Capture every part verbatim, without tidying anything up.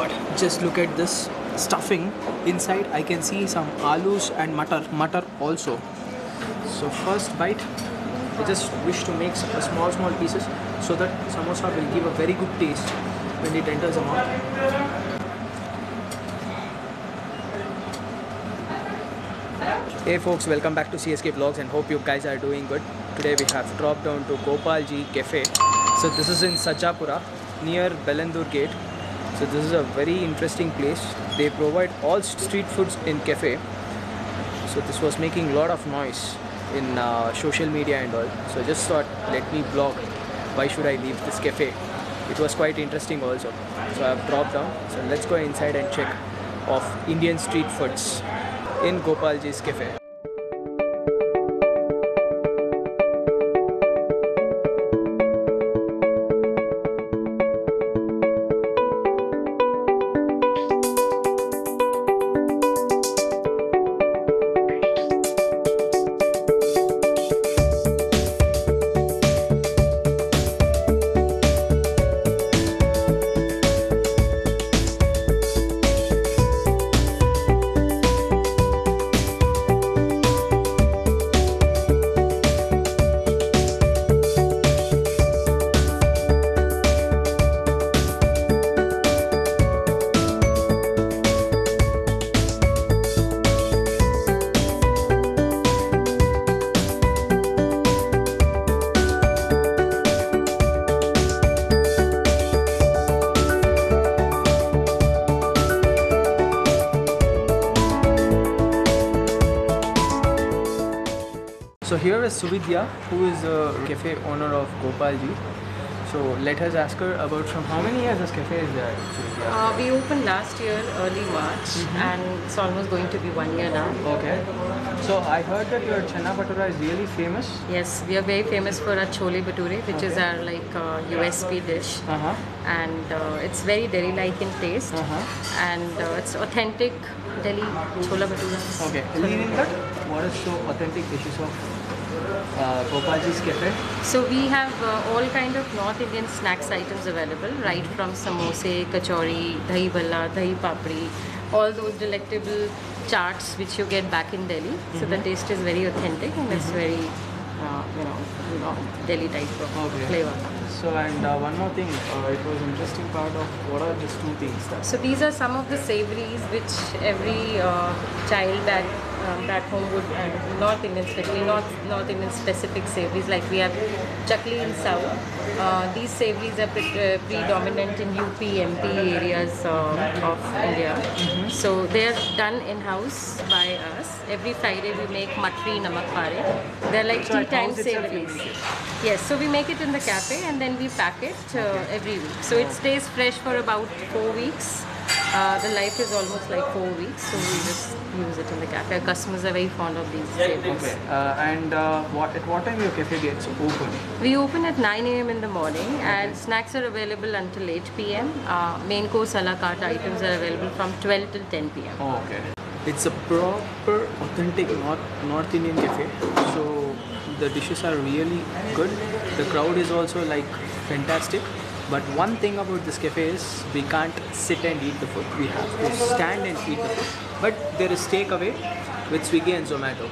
god, just look at this stuffing. Inside I can see some alus and matar, matar also. So first bite, I just wish to make some small small pieces so that samosa will give a very good taste when it enters the mouth. Hey folks, welcome back to C S K Vlogs and hope you guys are doing good. Today we have dropped down to Gopalji Cafe. So this is in Sajapura near Belandur Gate. So this is a very interesting place. They provide all street foods in cafe. So this was making a lot of noise in uh, social media and all. So I just thought, let me vlog. Why should I leave this cafe? It was quite interesting also. So I have dropped down. So let's go inside and check of Indian street foods in Gopalji's Cafe. So here is Suvidya, who is the cafe owner of Gopalji. So let us ask her about from how many years this cafe is there, Suvidya? Uh, we opened last year, early March, mm-hmm. and it's almost going to be one year now. Okay. So I heard that your Chana Bhatura is really famous. Yes, we are very famous for our Chole Bhature, which okay. is our like uh, U S P dish, uh-huh. and uh, it's very Delhi-like in taste, uh-huh. and uh, it's authentic Delhi Chola Bhatura. Okay. Leading that, what is so authentic dishes of Uh, Gopalji's Cafe? So we have uh, all kind of North Indian snacks items available, right from samosa, kachori, dahi bhalla, dahi papri, all those delectable chaats which you get back in Delhi. Mm-hmm. So the taste is very authentic and mm-hmm. it's very, uh, you know, you know, Delhi type of okay. flavor. So and uh, one more thing, uh, it was interesting part of what are these two things? That so these are some of the savories which every uh, child back um, back home would, uh, North Indian especially, North, North Indian specific savories, like we have chakli in South. Uh, these savories are pre uh, predominant in U P, M P areas uh, of India. Mm-hmm. So they are done in-house by us. Every Friday we make matri namak pare. They're like so tea time savories. Yes, so we make it in the cafe and then we pack it uh, okay. every week. So it stays fresh for about four weeks. Uh, the life is almost like four weeks, so we just use it in the cafe. Our customers are very fond of these savories. Okay. Uh, and uh, what at what time your cafe gets open? We open at nine A M in the morning, and okay. snacks are available until eight P M Uh, main course a la carte items are available from twelve till ten P M Oh, okay. It's a proper, authentic North North Indian cafe. So the dishes are really good. The crowd is also like fantastic. But one thing about this cafe is we can't sit and eat the food. We have to stand and eat the food. But there is takeaway with Swiggy and Zomato.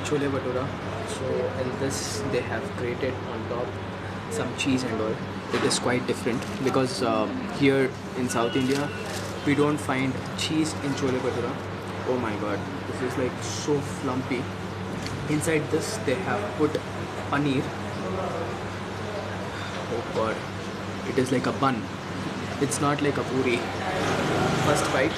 chole bhatura. So in this they have grated on top some cheese and all. It is quite different because uh, here in South India we don't find cheese in chole bhatura. Oh my god, this is like so flumpy. Inside this they have put paneer. Oh god, it is like a bun. It's not like a puri. First bite.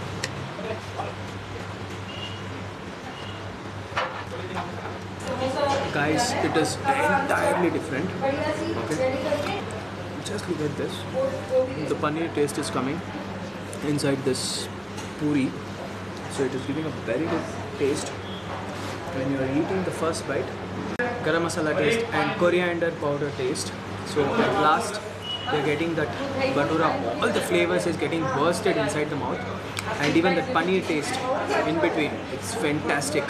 Guys, it is entirely different. Okay, just look at this. The paneer taste is coming inside this puri, so it is giving a very good taste. When you are eating the first bite, garam masala taste and coriander powder taste. So at last, you're getting that bhatura. All the flavors is getting bursted inside the mouth, and even the paneer taste in between. It's fantastic.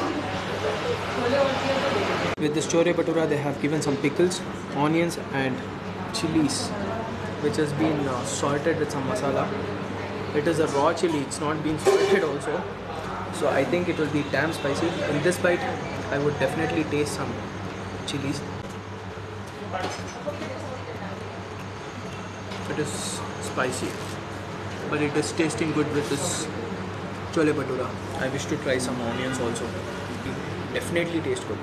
With this chole bhatura, they have given some pickles, onions, and chilies, which has been uh, salted with some masala. It is a raw chili, it's not been salted also. So I think it will be damn spicy. In this bite, I would definitely taste some chilies. It is spicy, but it is tasting good with this chole bhatura. I wish to try some onions also. It definitely tastes good.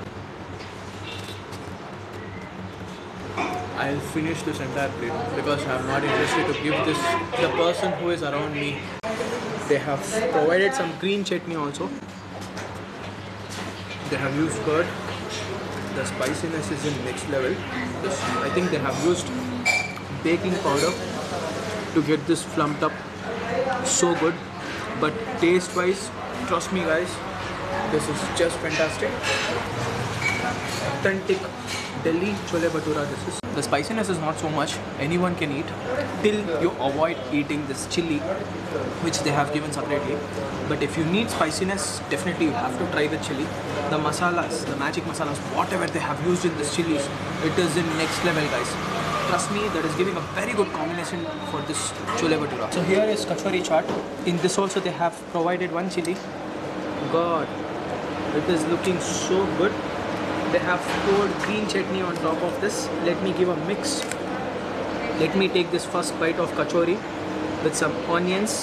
I'll finish this entire plate because I'm not interested to give this the person who is around me. They have provided some green chutney also. They have used curd. The spiciness is in next level. This, I think they have used baking powder to get this flumped up. So good. But taste wise, trust me guys, this is just fantastic. Authentic Delhi chole bhatura this is. The spiciness is not so much, anyone can eat till you avoid eating this chili which they have given separately. But if you need spiciness, definitely you have to try the chili. The masalas, the magic masalas, whatever they have used in this chilies, it is in next level guys. Trust me, that is giving a very good combination for this chole bhatura. So here is kachori chaat. In this also they have provided one chili. God, it is looking so good. They have poured green chutney on top of this. Let me give a mix. Let me take this first bite of kachori with some onions.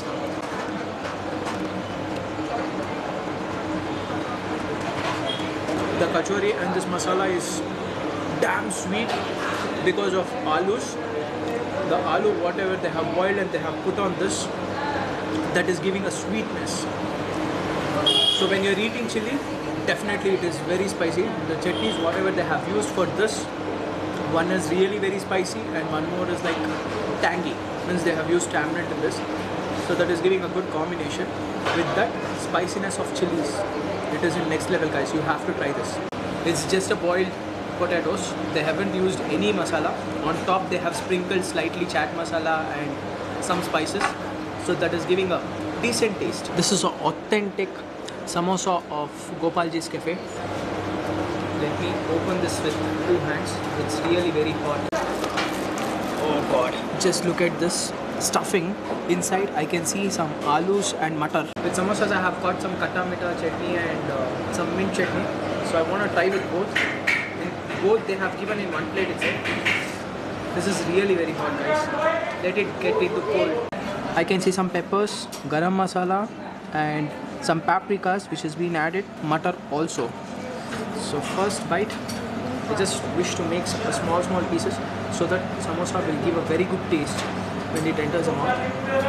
The kachori and this masala is damn sweet because of alus. The aloo, whatever they have boiled and they have put on this, that is giving a sweetness. So when you're eating chili, definitely it is very spicy. The chutneys, whatever they have used for this, one is really very spicy and one more is like tangy. Means they have used tamarind in this. So that is giving a good combination with that spiciness of chilies. It is in next level guys, you have to try this. It's just a boiled potatoes. They haven't used any masala. On top they have sprinkled slightly chaat masala and some spices. So that is giving a decent taste. This is an authentic samosa of Gopalji's Cafe. Let me open this with two hands. It's really very hot. Oh god. Just look at this stuffing. Inside I can see some alus and matar. With samosas I have got some katta mita chutney and uh, some mint chutney. So I want to try with both. In both they have given in one plate itself. This is really very hot guys. Let it get into cold. I can see some peppers, garam masala and some paprikas which has been added, matar also. So first bite, I just wish to make some small small pieces so that samosa will give a very good taste when it enters the mouth.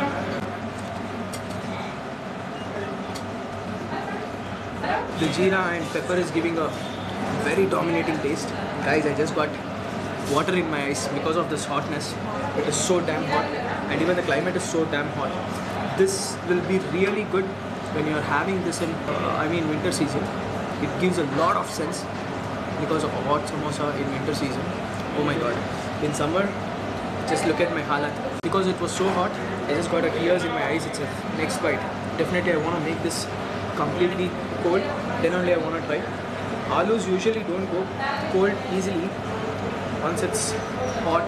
The jeera and pepper is giving a very dominating taste. Guys, I just got water in my eyes because of this hotness. It is so damn hot and even the climate is so damn hot. This will be really good when you are having this in, uh, I mean winter season. It gives a lot of sense because of a hot samosa in winter season. Oh my god. In summer, just look at my halat. Because it was so hot, I just got a tears in my eyes itself. Next bite. Definitely I want to make this completely cold. Then only I want to try. Alus usually don't go cold easily once it's hot.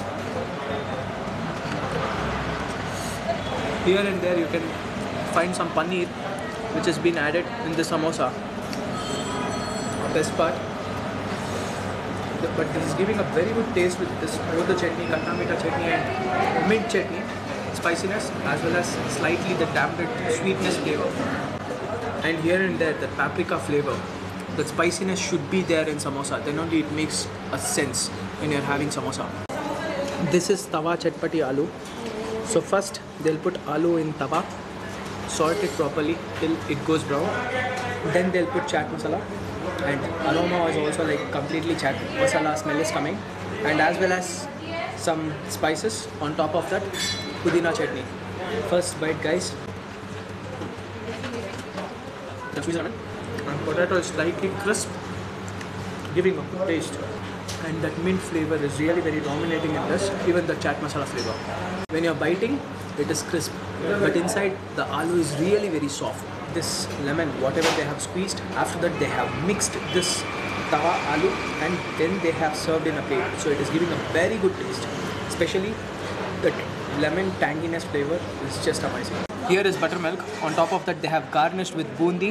Here and there you can find some paneer which has been added in the samosa. best part. The- But this is giving a very good taste with this both the chutney, katta meetha chutney and mint chutney, spiciness as well as slightly the dampened sweetness flavor. And here and there, the paprika flavor. The spiciness should be there in samosa. Then only it makes a sense when you're having samosa. This is tawa chatpati aloo. So first they'll put aloo in tawa, salt it properly till it goes brown. Then they'll put chaat masala, and aroma is also like completely chaat masala smell is coming, and as well as some spices on top of that, pudina chutney. First bite, guys. The sweet lemon and potato is slightly crisp, giving a good taste. And that mint flavor is really very dominating in this, even the chaat masala flavor. When you're biting, it is crisp, but inside the aloo is really very soft. This lemon, whatever they have squeezed, after that they have mixed this tawa aloo and then they have served in a plate. So it is giving a very good taste, especially the lemon tanginess flavor is just amazing. Here is buttermilk. On top of that they have garnished with bundi.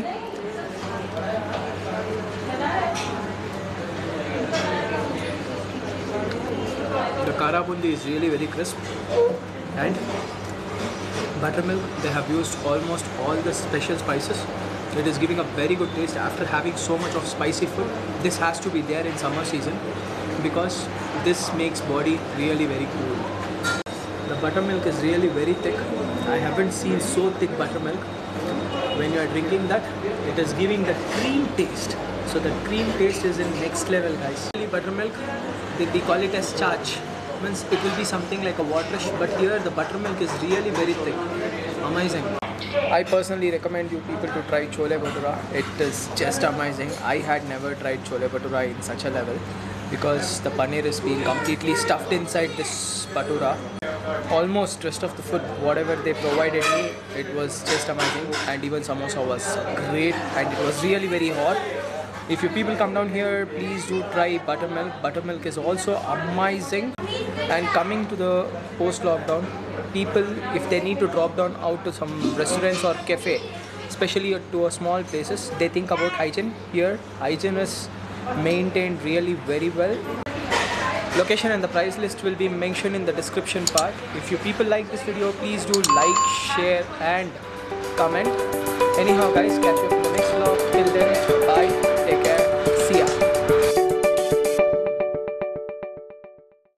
The kara bundi is really very crisp, and buttermilk, they have used almost all the special spices. It is giving a very good taste. After having so much of spicy food, this has to be there in summer season because this makes body really very cool. The buttermilk is really very thick. I haven't seen so thick buttermilk. When you are drinking that, it is giving the cream taste. So the cream taste is in next level, guys. Buttermilk, they, they call it as chach. Means it will be something like a waterish, but here the buttermilk is really very thick. Amazing. I personally recommend you people to try chole bhatura. It is just amazing. I had never tried chole bhatura in such a level because the paneer is being completely stuffed inside this bhatura. Almost rest of the food, whatever they provided me, it was just amazing. And even samosa was great, and it was really very hot. If you people come down here, please do try buttermilk. Buttermilk is also amazing. And coming to the post-lockdown, people, if they need to drop down out to some restaurants or cafe, especially to a small places, they think about hygiene. Here, hygiene is maintained really very well. Location and the price list will be mentioned in the description part. If you people like this video, please do like, share and comment. Anyhow guys, catch you up in the next vlog. Till then, bye.